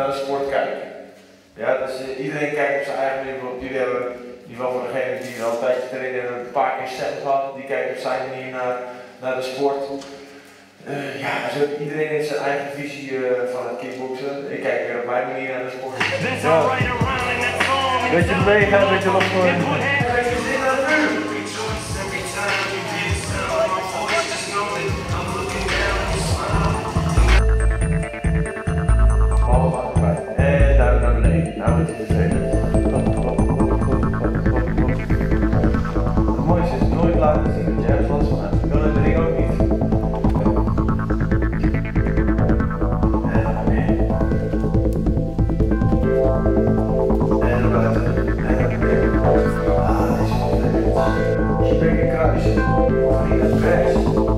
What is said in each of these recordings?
naar de sport kijken. Ja, dus iedereen kijkt op zijn eigen manier. Jullie hebben in ieder geval voor degene die al een tijdje trainen en een paar keer set gehad, die kijkt op zijn manier naar de sport. Ja, dus iedereen heeft zijn eigen visie van het kickboksen. Ik kijk weer op mijn manier naar de sport. Ja. Beetje bewegen, een beetje losgooien. En duim naar beneden. Nou, dat is vervelend. Het mooiste is nooit laten zien dat je ergens last van hebt. Ik wil in de ring ook niet. En naar beneden. En naar buiten. En naar beneden. Ah, dit is wel vervelend. Je bek in kruis. Ging naar rechts.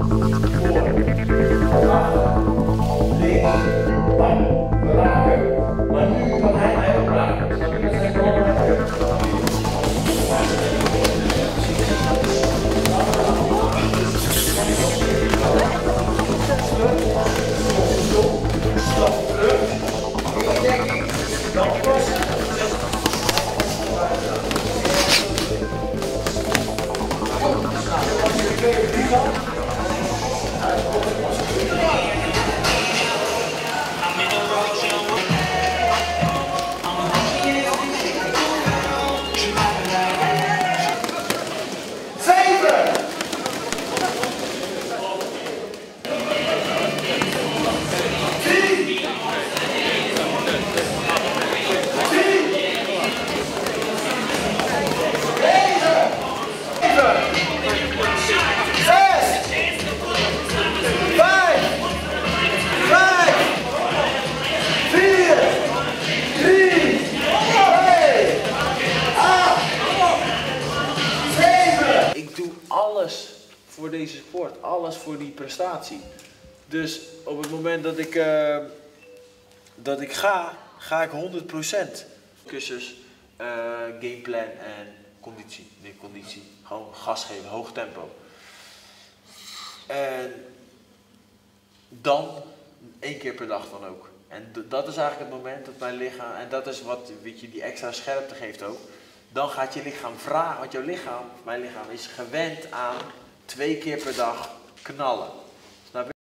Voor. Achter. Links. Bam. Raken. Maar nu kan hij mij ook raken. Snap je? Dat is echt belangrijk. Stap terug. Indekking. Dan passen. Als je de 2 of 3 gaat. Alles voor deze sport, alles voor die prestatie. Dus op het moment dat ik ga ik 100%. Cursus, gameplan en conditie. Nee, conditie. Gewoon gas geven, hoog tempo. En dan 1 keer per dag dan ook. En dat is eigenlijk het moment dat mijn lichaam, en dat is wat weet je, die extra scherpte geeft ook. Dan gaat je lichaam vragen, want jouw lichaam, mijn lichaam is gewend aan 2 keer per dag knallen. Snap je?